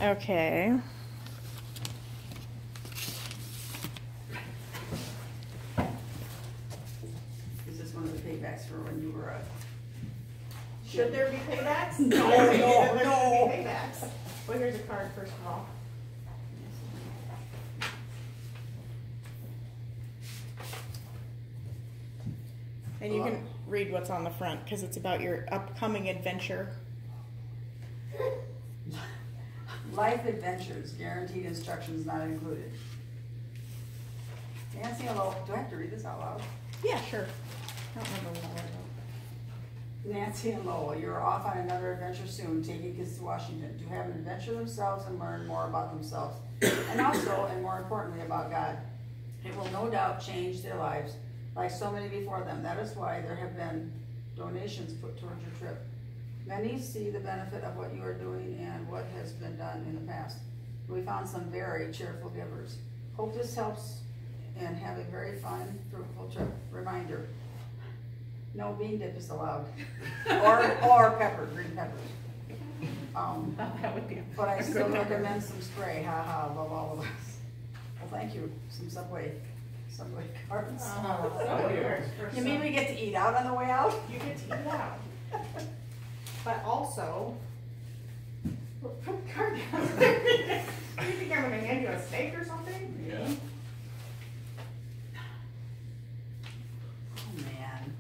Okay. Is this one of the paybacks for when you were a? Should there be paybacks? No, I say no, that there no. should be paybacks. Well, here's a card first of all. And you can read what's on the front because it's about your upcoming adventure. Life adventures, guaranteed instructions not included. Nancy and Lowell, do I have to read this out loud? Yeah, sure. I don't remember what I wrote. Nancy and Lowell, you're off on another adventure soon, taking kids to Washington to have an adventure themselves and learn more about themselves. And also, and more importantly, about God. It will no doubt change their lives, like so many before them. That is why there have been donations put towards your trip. Many see the benefit of what you are doing and what has been done in the past. We found some very cheerful givers. Hope this helps and have a very fun, fruitful trip. Reminder, no bean dip is allowed. or pepper, green peppers. That would be But I a still good number. recommend some spray, haha, love all of us. Well, thank you, some Subway cards. You mean we get to eat out on the way out? You get to eat out. But also, put the card down. Do you think I'm gonna hand you a steak or something? Yeah. Oh, man.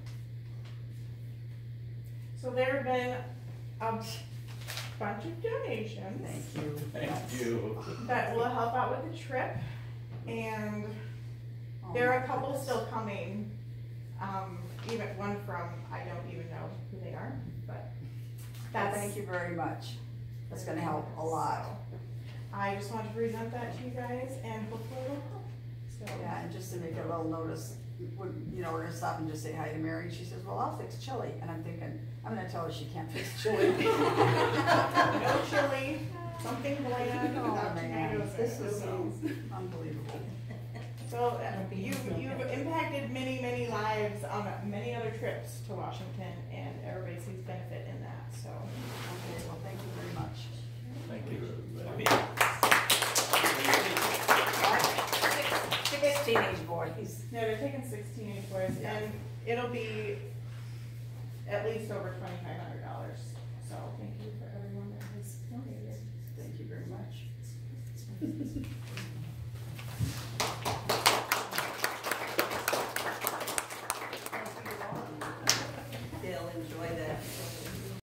So there have been a bunch of donations Thank you. Thank you. that will help out with the trip, and Oh, there are my a couple goodness. still coming. Even one from, I don't even know who they are, but Well, that's. thank you very much. That's gonna help a lot. I just wanted to present that to you guys and hopefully it'll help. So, Yeah, and just to make a little notice, we're gonna stop and just say hi to Mary. She says, well, I'll fix chili. And I'm thinking, I'm gonna tell her she can't fix chili. no chili, something bland Oh, without man, tomatoes. this in it. is unbelievable. So you've impacted many, many lives on many other trips to Washington, and everybody sees benefit in that. So Okay, well, thank you very much. Thank you, everybody. Six teenage boys. no, they're taking 6 teenage boys, and it'll be at least over $2,500. So thank you for everyone that has donated. Thank you very much.